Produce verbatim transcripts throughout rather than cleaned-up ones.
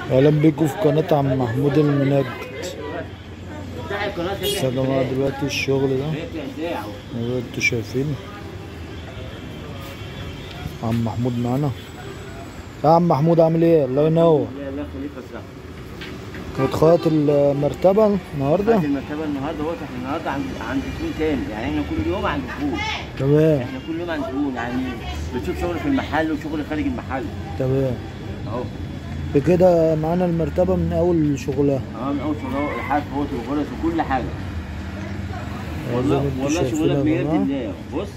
اهلا بيكم في قناة عم محمود المنجد. بس يا جماعة دلوقتي الشغل ده اللي انتوا شايفينه عم محمود معانا. يا عم محمود عامل ايه؟ الله ينور. بتخيط المرتبة النهارده؟ المرتبة النهارده هو احنا النهارده عند عند زبون تاني، يعني احنا كل يوم عند زبون. تمام. احنا كل يوم عند زبون، يعني بتشوف شغل في المحل وشغل خارج المحل. تمام. اهو. بكده معانا المرتبة من أول شغلها. اه من أول شغلها لحد فوت وغرس وكل حاجة. والله والله شغلها بيد الله. بص.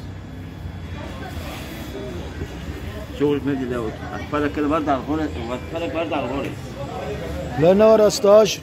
شغل بيد الله. هتفرج كده برضه على الغرس وهتفرج برضه على الغرس. الله ينور يا أستاذ أشرف.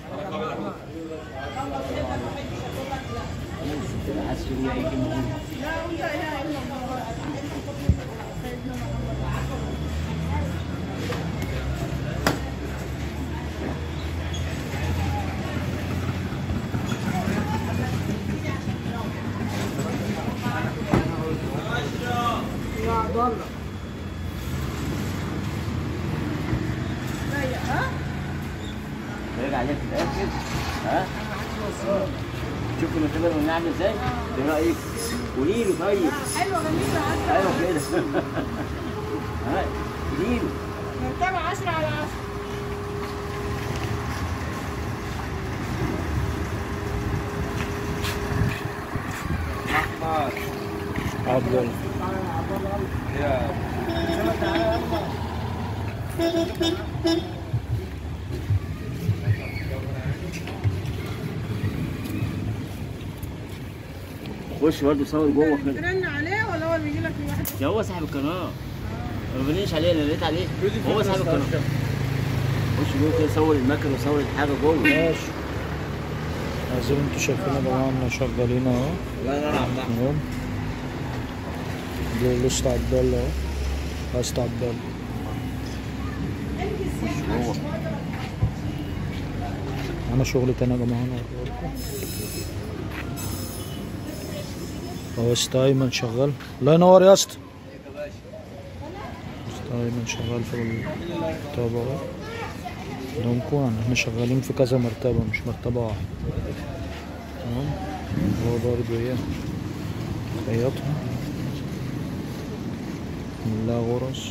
راجع عليك في الاخر. ها؟ شوف المرتبه اللي عامله ازاي؟ ايه رايك؟ قولي له طيب. حلوه جميله. ايوه كده. ها؟ قولي له. مرتبه عشرة على عشرة. احمد. عبد الله. يا خش برضه صور جوه كده. ترن عليه ولا هو اللي بيجي لك لوحده؟ ده هو صاحب القناه. ما بنيش عليه، انا لقيت عليه. هو صاحب القناه. خش جوه كده صور المكن وصور الحاجه جوه. ماشي. زي ما انتوا شايفين يا جماعة احنا شغالين اهو. لا لا لا اهو. دي الأسطى عبد الله اهو. أسطى عبد الله. أنا شغل تاني يا جماعة أنا هو أسطى أيمن شغال. الله ينور يا اسطى. أسطى أيمن شغال في المرتبة اهو. قدامكم يعني احنا شغالين في كذا مرتبة مش مرتبة واحدة. تمام. هو برضه ايه خيطها لا غرز.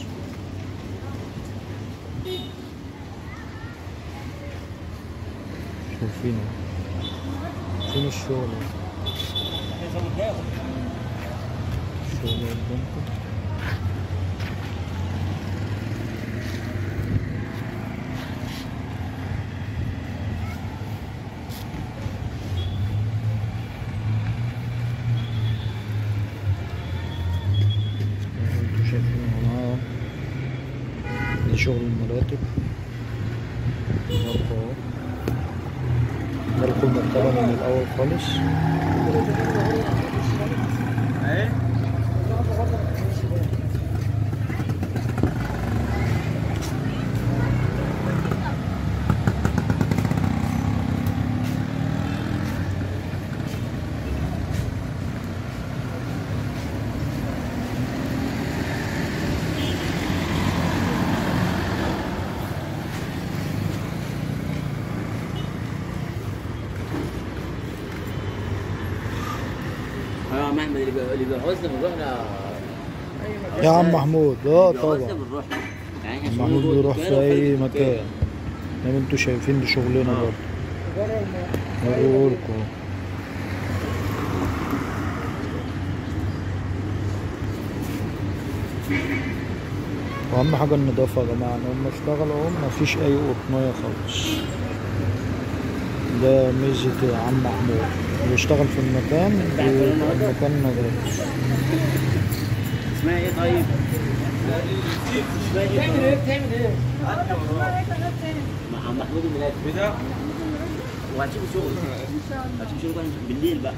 شايفين فين الشغل الشغل قدامكم. انتوا شايفين يا جماعة ده شغل المراتب. اهو نركب المرتبة من الأول خالص. اه محمد اللي بي- اللي بيعوزنا بنروح ل يا عم محمود اه بيعوزنا طبعا بنروح له. يعني احنا محمود شغل بيروح جوه في الدكان أي وخارج الدكان. مكان. زي ما انتوا شايفين دي شغلنا آه. برضه. هوريهولكوا واهم حاجه النضافه يا جماعه. هم اشتغلوا اهو مفيش اي قطنيه خالص. ده ميزه عم محمود بيشتغل في المكان بيبقى المكان نضيف. اسمها ايه طيب؟ بتعمل ايه؟ بتعمل ايه؟ مع محمود الميلاد كده وهتشوفوا شغل. هتشوفوا شغل كمان بالليل بقى.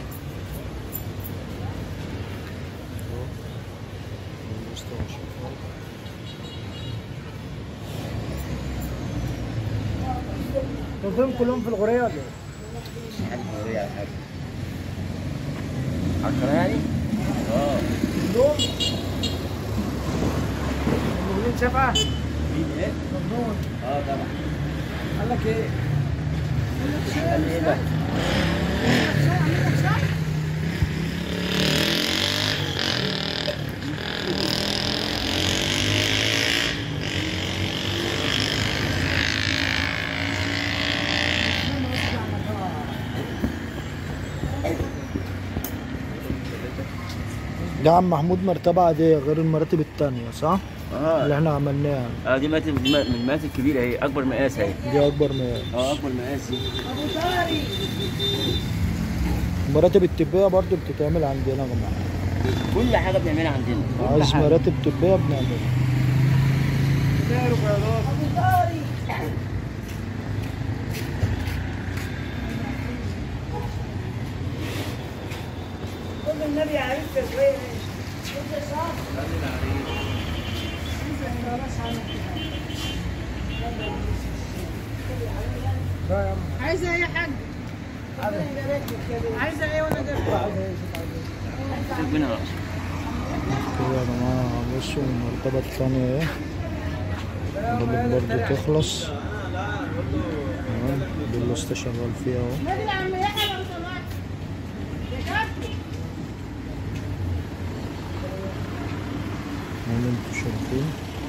دول كلهم في الغورية ولا ايه؟ حاجة غورية على حاجة. على القناة يعني؟ اه. كلهم؟ موجودين سبعة؟ مين ايه؟ ممنون. اه طبعا. قال لك ايه؟ قال لي ايه بقى؟ ده عم محمود مرتبة عادية غير المراتب التانية صح؟ اه اللي احنا عملناها. اه دي مراتب، دي من المراتب الكبيره اهي، اكبر مقاس اهي. دي أكبر مقاس. اه اكبر مقاس دي. المراتب الطبية برضو بتتعمل عندنا يا جماعة. كل حاجه بنعملها عندنا. كل عايز حاجة. مراتب طبية بنعملها. النبي عارف شويه. عايزه ايه يا حاج؟ عايزه ايه وانا جايبها؟ شوف منها. كده يا جماعة بصوا المرتبة الثانية اهي. قربت برضو تخلص. تمام دي اللي لسه شغال فيها اهو. نادي يا عم يحيى لو سمحت. يا كابتن. هنا انتوا شايفين.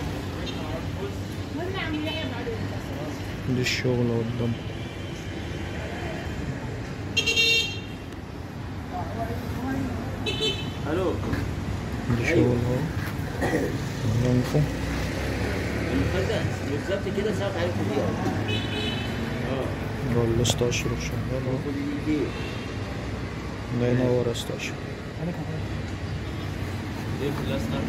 نادي يا عم يحيى بعدين. دي الشغل قدام. الو. دي شغل اهو. قدامكم. المخزن بالظبط كده ساعه عارف دي. اه. ده اللي لسه اشرف شغال اهو. خد دي. الله ينور يا اسطى اشرف. ايه بلاستر؟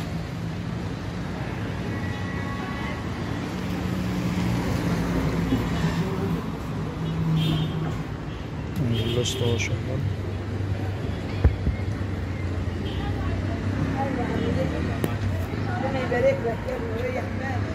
اللي لسه هو شغال. ربنا يبارك لك يا ابني ويريح بالك.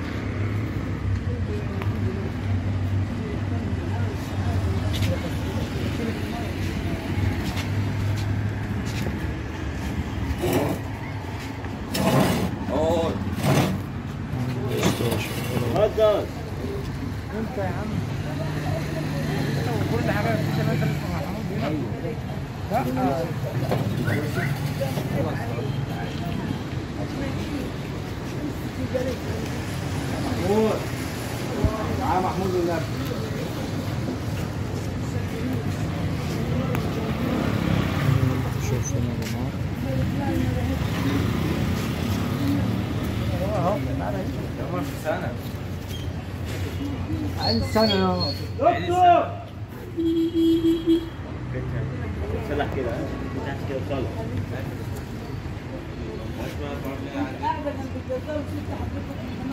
اه. اللي لسه هو شغال اهو. اتفضل. انت يا عم. كل حاجه زي ما انت لسه محمود هنا. لا. محمود. تعال محمود والنبي. شوف هنا يا جماعة. سنة. عايز سنه اهو. دكتور. صلح كده ها. تحت كده صلح. قاعده جنب الجزار وست حضرتك.